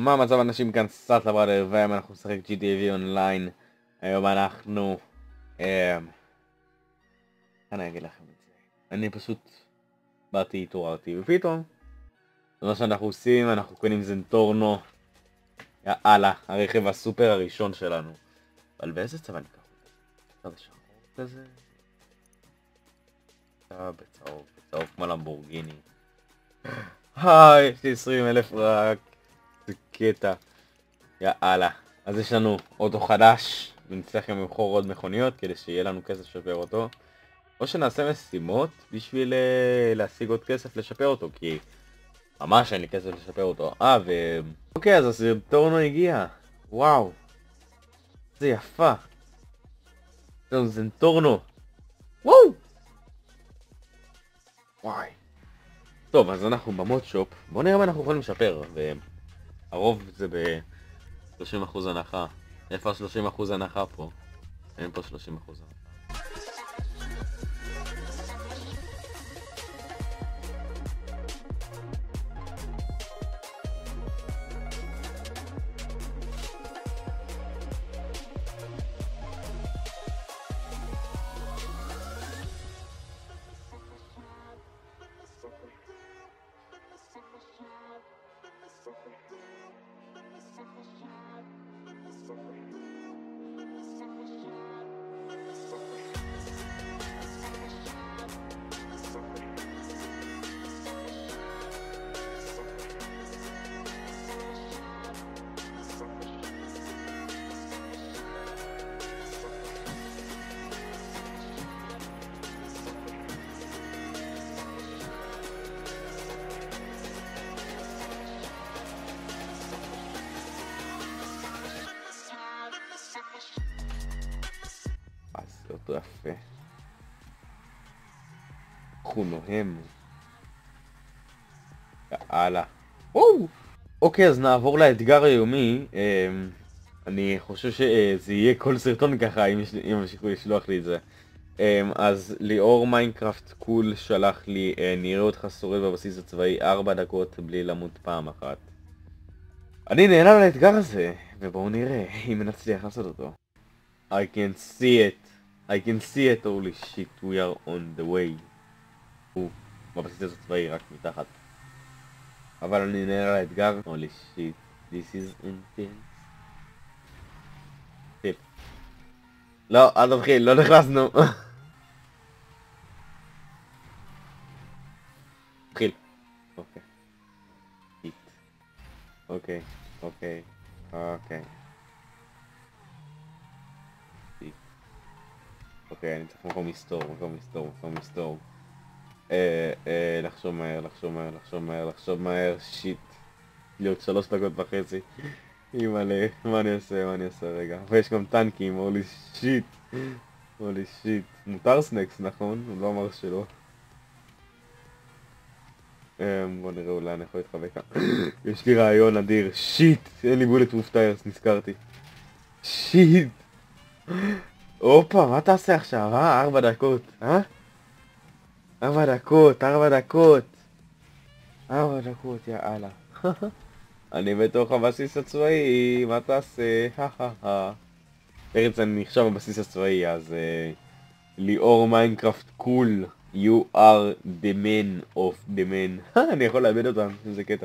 מה המצב אנשים כאן סאט לבראדר, והיום אנחנו נשחק GTA אונליין. היום אנחנו... אני אגיד לכם את זה. אני פשוט באתי, התעוררתי, ופתאום זה מה שאנחנו עושים, אנחנו קונים זנטורנו. יאללה, הרכב הסופר הראשון שלנו. אבל באיזה צבע ניקח אותו? צבע שחור כזה? בצהוב כמו למבורגיני. היי, יש לי 20,000 רק. זה קטע. יאללה. אז יש לנו אוטו חדש. ונצטרך גם לבחור עוד מכוניות כדי שיהיה לנו כסף לשפר אותו. או שנעשה משימות בשביל להשיג עוד כסף לשפר אותו, כי ממש אין לי כסף לשפר אותו. אוקיי, אז הסרטורנו הגיע. וואו. זה יפה. זהו, זנטורנו. וואו. וואי. טוב, אז אנחנו במוד שופ. בואו נראה מה אנחנו יכולים לשפר. והרוב זה ב-30% הנחה. איפה 30% הנחה פה? אין פה 30% הנחה. זה אותו יפה. הוא נוהם. יאללה. אוקיי, אז נעבור לאתגר היומי. אני חושב שזה יהיה כל סרטון ככה אם ימשיכו לשלוח לי את זה. אז ליאור מיינקראפט קול שלח לי, נראה אותך שורד בבסיס הצבאי 4 דקות בלי למות פעם אחת. אני נהנה על האתגר הזה, ובואו נראה אם נצליח לעשות אותו. I can see it. I can see it, holy shit, we are on the way. בבסיס הצבאי רק מתחת. אבל אני נהנה על האתגר. holy shit, this is intense. טיפ. לא, אל תתחיל, לא נכנסנו. תתחיל. אוקיי. אוקיי, אוקיי, אוקיי. אוקיי, אני צריך מקום מסתור. לחשוב מהר, שיט. להיות 3 דקות וחצי. אימא'לה, מה אני אעשה רגע. ויש גם טנקים, הולי שיט. מותר סנקס, נכון? הוא לא אמר שלא. בוא נראה, אולי אני יכול להתחבק כאן. יש לי רעיון אדיר, שיט! אין לי בולט פרוף טיירס, נזכרתי. שיט! הופה, מה תעשה עכשיו, 4 דקות, 4 דקות, יאללה. אני בתוך הבסיס הצבאי, מה תעשה? פרץ, אני נחשב בבסיס הצבאי, אז ליאור מיינקראפט קול, you are the man of the man. אני יכול לאבד אותם, איזה קטע.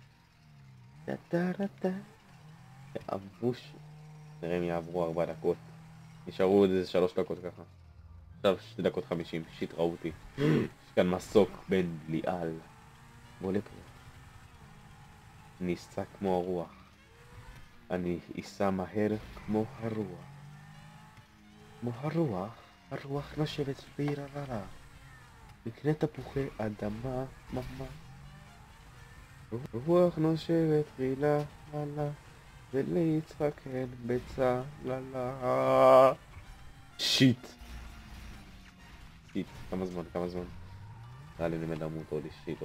אבוש. נראה אם יעברו 4 דקות. נשארו עוד איזה 3 דקות ככה. עכשיו 2 דקות 50, שיט ראו אותי. יש כאן מסוק בין ליאל. בוא לפה. אני אסע כמו הרוח. אני אסע מהר כמו הרוח. הרוח נושבת וירררה. לקנה תפוחי אדמה, ממה. רוח נושבת רילה, לה. וליצחק אין בצללה. שיט. כמה זמן. לי נמד למות עוד שיט.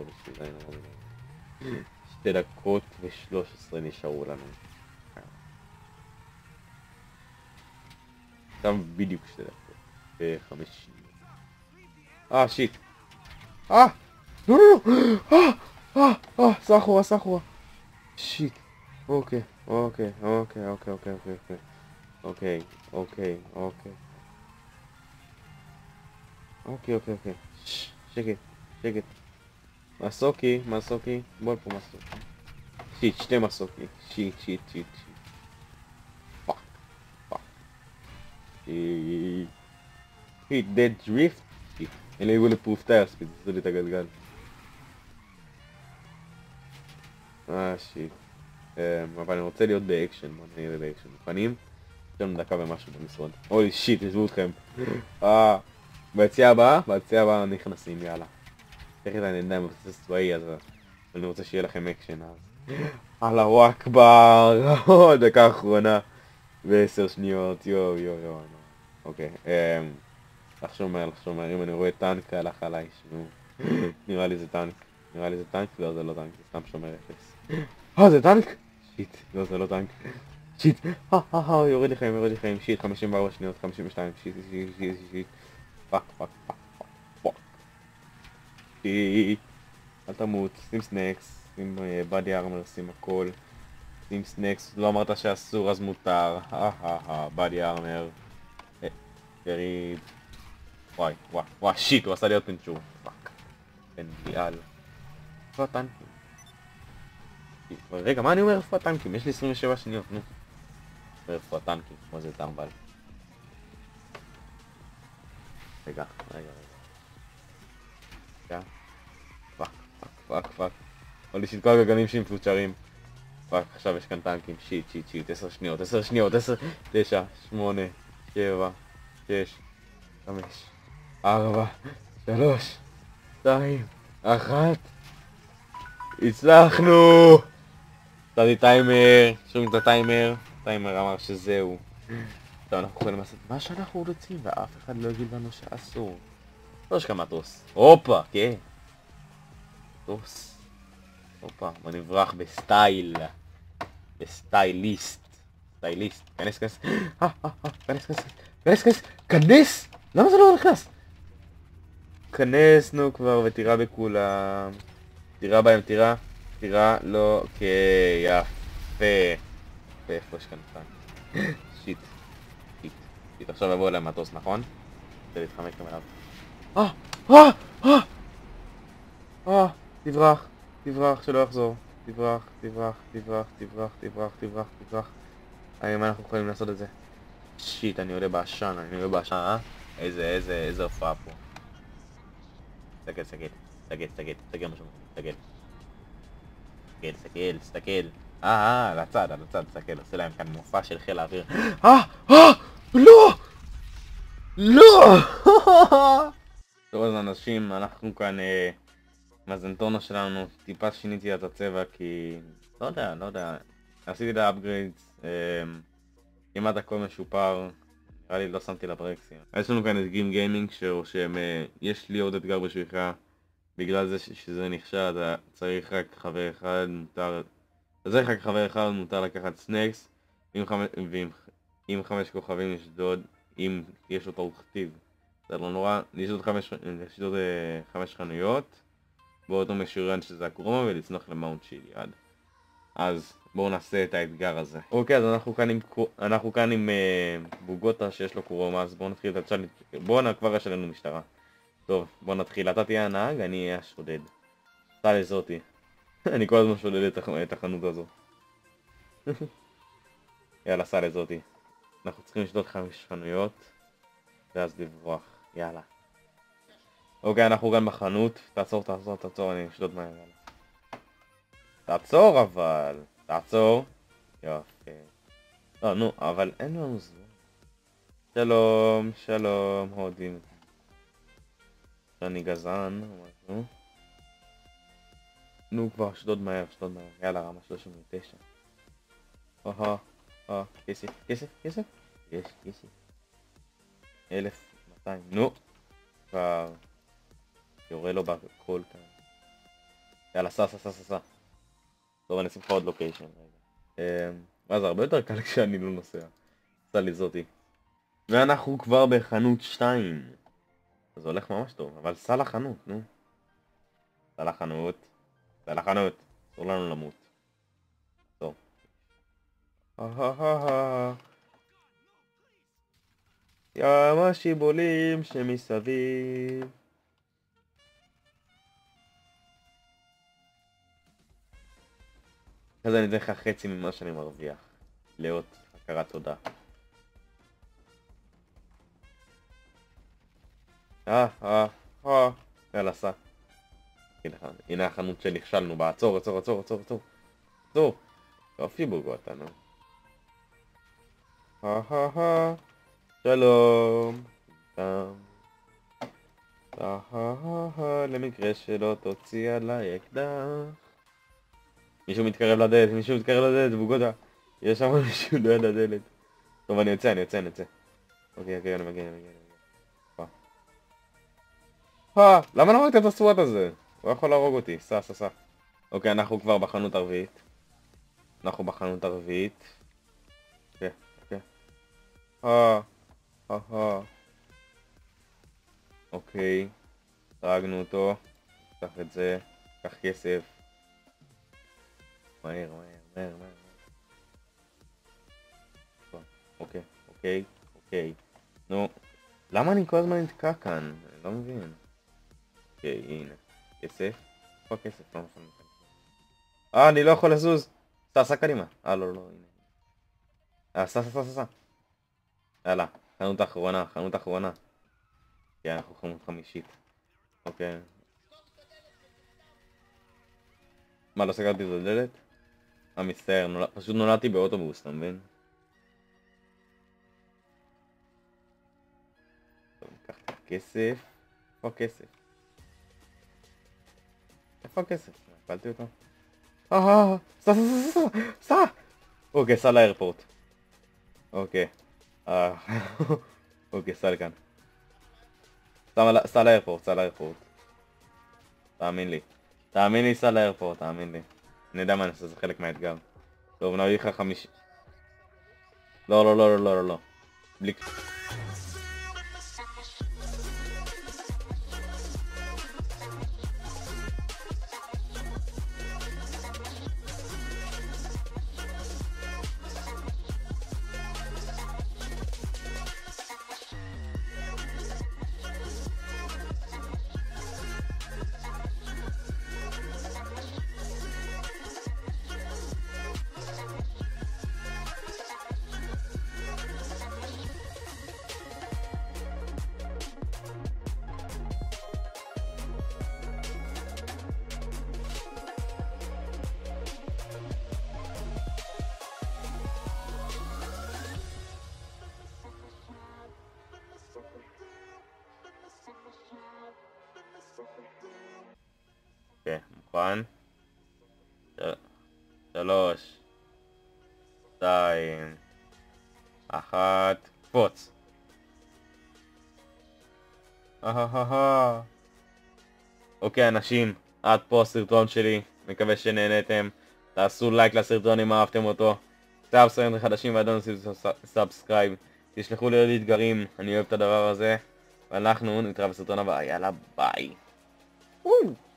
2 דקות ו13 נשארו לנו. גם בדיוק 2 דקות ו5 שניות. שיט. לא. סחורה. שיט. אוקיי, אוקיי, אוקיי, אוקיי, אוקיי, אוקיי, אוקיי, אוקיי, אוקיי, אוקיי, אוקיי, אוקיי, שקט, שקט, מסוקי, מסוקי, בוא פה מסוקי, שתי מסוקי, שיט, פאק, פאק, שיט, dead drift, שיט, אין לי bulletproof tires, פתחו לי את הגלגל, שיט, אבל אני רוצה להיות באקשן, בוא נראה באקשן, מוכנים? יש לנו דקה ומשהו במשרד, אוי שיט, ישבו אתכם, ביציאה הבאה נכנסים, יאללה. תכף אני יודע אם מבסס צבאי, אז אני רוצה שיהיה לכם אקשן אז. אללהו אכבר, דקה אחרונה. ב10 שניות, יו. אוקיי, לך שומר, אם אני רואה טנק הלך עליי, נו. נראה לי זה טנק, לא זה לא טנק, זה סתם שומר אפס. זה טנק? שיט, לא זה לא טנק. שיט, יורד לי חיים, שיט, 54 שניות, 52, שיט. פאק. אל תמות, שים סנקס, שים בדי ארמר, שים הכל. שים סנקס, לא אמרת שאסור אז מותר. בדי ארמר. יריד. וואי, שיט, הוא עשה לי עוד פינצ'ור. פאק. בן ביאל. איפה הטנקים? רגע, מה אני אומר איפה הטנקים? יש לי 27 שניות, נו. איפה הטנקים? כמו זה טמבל. רגע. פאק. עוד לי שיט, כל הגגנים שלי מפוצ'רים. פאק, עכשיו יש כאן טנקים, שיט, 10 שניות, 9, 8, 7, 6, 5, 4, 3, 2, 1. הצלחנו! נתתי טיימר, שומעים את הטיימר, טיימר אמר שזהו. עכשיו אנחנו יכולים לעשות מה שאנחנו רוצים ואף אחד לא יגיד לנו שאסור. לא יש כאן מטוס. הופה, כן. מטוס. הופה, בוא נברח בסטייל. בסטייליסט. כנס! למה זה לא נכנס? כנסנו כבר ותירה בכולם. תירה בהם, תירה לא, אוקיי, יפה. איפה יש כאן פעם? שיט. עכשיו יבוא אליהם מטוס, נכון? זה להתחמק גם אליו. תברח, שלא יחזור. תברח. האם אנחנו יכולים לעשות את זה? שיט, אני עולה בעשן, איזה הופעה פה. תסתכל משהו, תסתכל. לצד, תסתכל, עושה להם כאן מופע של חיל האוויר. לא! טוב אז אנשים, אנחנו כאן, מהזנטונה שלנו, טיפה שיניתי את הצבע כי... לא יודע, עשיתי את האפגריידס, כמעט הכל משופר, נראה לי לא שמתי לברקסים. יש לנו כאן את גיל גיימינג שרושם, יש לי עוד אתגר בשבילך, בגלל זה שזה נכשל, אתה צריך רק חבר אחד, מותר לקחת סנקס, עם 5 כוכבים לשדוד, אם יש לו טעות כתיב. זה לא נורא, לשדוד 5 חנויות, באותו משוריין שזה הקרומה ולצנוח למאונט שיליאד. אז בואו נעשה את האתגר הזה. אוקיי, אז אנחנו כאן עם בוגוטה שיש לו קרומה, אז בואו נתחיל את הצ'אלנג'. כבר יש לנו משטרה. טוב, בואו נתחיל. אתה תהיה הנהג, אני אהיה השודד. סע לזאתי. אני כל הזמן שודד את החנות הזו. יאללה, סע לזאתי. אנחנו צריכים לשדוד 5 חנויות, ואז לברוח. יאללה. אוקיי, אנחנו גם בחנות. תעצור, אני אשדוד מהר. יאללה. תעצור. יופי. לא, נו, אבל אין לנו זמן. שלום, הודים. שאני גזען, או משהו. נו כבר, שדוד מהר. יאללה, רמה 39. כסף? יש כסף. 1200. נו. כבר. יורה לו בכל כאן. יאללה, סע. טוב, אני אשים לך עוד לוקיישן רגע. זה הרבה יותר קל כשאני לא נוסע. סע לי זאתי. ואנחנו כבר בחנות 2. זה הולך ממש טוב, אבל סע לחנות, נו. סע לחנות. אסור לנו למות. טוב, ים השיבולים שמסביב. אז אני אתן לך חצי ממה שאני מרוויח. לאות הכרת תודה. יאללה, סע. הנה החנות שנכשלנו בה. עצור. יופי בוגו אותנו. שלום. למקרה שלא תוציא עליי אקדח. מישהו מתקרב לדלת, בוגודה. יש שם מישהו ליד הדלת. טוב, אני יוצא. אוקיי, אני מגיע. למה לא ראית את הסוואט הזה? הוא יכול להרוג אותי, סע. אוקיי, אנחנו כבר בחנות הרביעית. אוקיי. אוקיי. הרגנו אותו. קח את זה. קח כסף. מהר. אוקיי. נו. למה אני כל הזמן נתקע כאן? אני לא מבין. אוקיי, הנה. כסף? איפה הכסף? לא מפעם נתקע. אני לא יכול לזוז. סע קדימה. לא, הנה. סע. יאללה, חנות האחרונה. כן, אנחנו חנות חמישית. אוקיי. מה, לא סגרתי את הדלת? מצטער, פשוט נולדתי באוטובוס, אתה מבין? טוב, ניקח את הכסף. איפה הכסף? הפלתי אותו? סע! אוקיי, סע לאיירפורט. אוקיי. אוקיי, סע לכאן. סע לאיירפורט. תאמין לי, סע לאיירפורט, תאמין לי. אני יודע מה אני עושה, זה חלק מהאתגר. טוב, נביא לך 50. לא. בלי... אוקיי, מוכן? 3, 2, 1, קפוץ. אוקיי אנשים, עד פה הסרטון שלי, מקווה שנהנתם. תעשו לייק לסרטון אם אהבתם אותו. סאבסקרייב חדשים ועדיין עושים סאבסקרייב. תשלחו לי עוד אתגרים, אני אוהב את הדבר הזה. ואנחנו נתראה בסרטון הבא, יאללה ביי.